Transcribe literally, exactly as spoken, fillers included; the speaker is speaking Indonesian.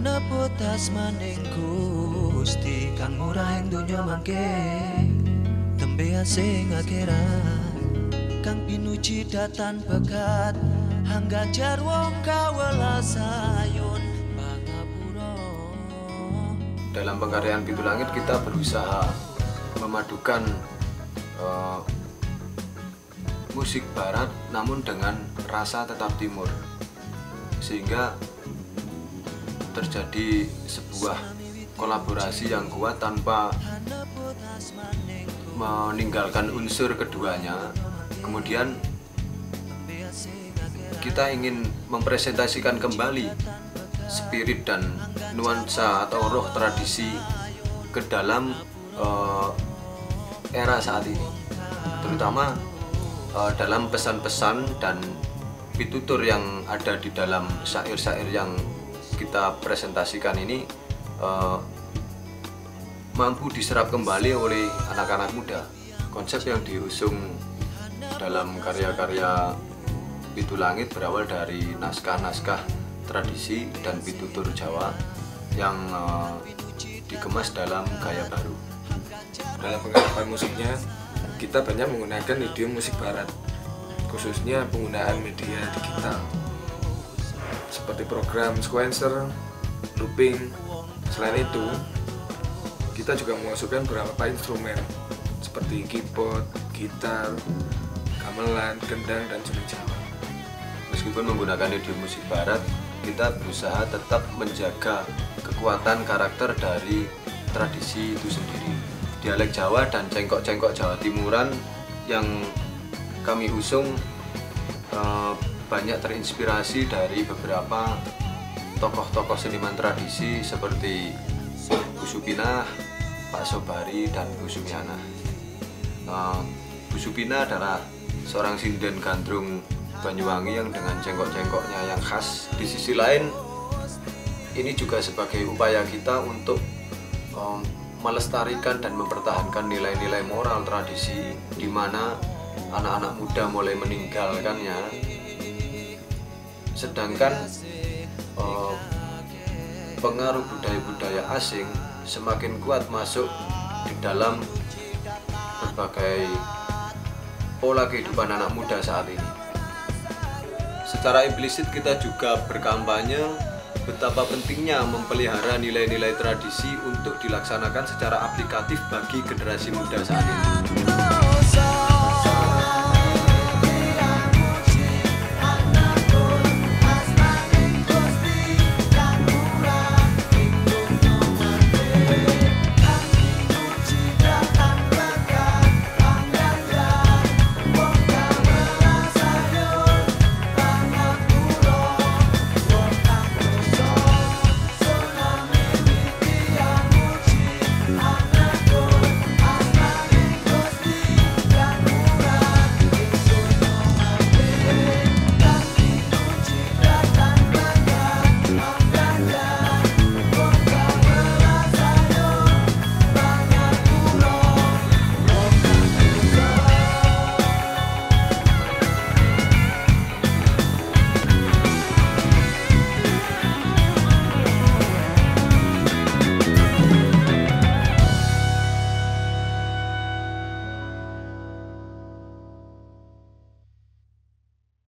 Haneputas maning Gusti kang murah ing donya mangke tembe sing akhirat kang pinuji datan bekat hangga jarwo kawelasayun pangapura. Dalam pengkaryaan Pitu Langit kita berusaha memadukan uh, musik barat namun dengan rasa tetap timur, sehingga terjadi sebuah kolaborasi yang kuat tanpa meninggalkan unsur keduanya. Kemudian kita ingin mempresentasikan kembali spirit dan nuansa atau roh tradisi ke dalam uh, era saat ini, terutama uh, dalam pesan-pesan dan pitutur yang ada di dalam syair-syair yang kita presentasikan ini uh, mampu diserap kembali oleh anak-anak muda. Konsep yang diusung dalam karya-karya Pitu Langit berawal dari naskah-naskah tradisi dan pitutur Jawa yang uh, dikemas dalam gaya baru. Dalam penggarapan musiknya, kita banyak menggunakan idiom musik barat, khususnya penggunaan media digital seperti program sequencer, looping. Selain itu, kita juga memasukkan beberapa instrumen seperti keyboard, gitar, gamelan, gendang, dan suling Jawa. Meskipun menggunakan idiom musik barat, kita berusaha tetap menjaga kekuatan karakter dari tradisi itu sendiri. Dialek Jawa dan cengkok-cengkok Jawa Timuran yang kami usung eh, banyak terinspirasi dari beberapa tokoh-tokoh seniman tradisi seperti Bu Supinah, Pak Sobari, dan Bu Sumiana. Uh, Bu Supinah adalah seorang sinden gandrung Banyuwangi yang dengan cengkok-cengkoknya yang khas. Di sisi lain, ini juga sebagai upaya kita untuk um, melestarikan dan mempertahankan nilai-nilai moral tradisi, di mana anak-anak muda mulai meninggalkannya, sedangkan uh, pengaruh budaya-budaya asing semakin kuat masuk di dalam berbagai pola kehidupan anak muda saat ini. Secara implisit kita juga berkampanye betapa pentingnya memelihara nilai-nilai tradisi untuk dilaksanakan secara aplikatif bagi generasi muda saat ini.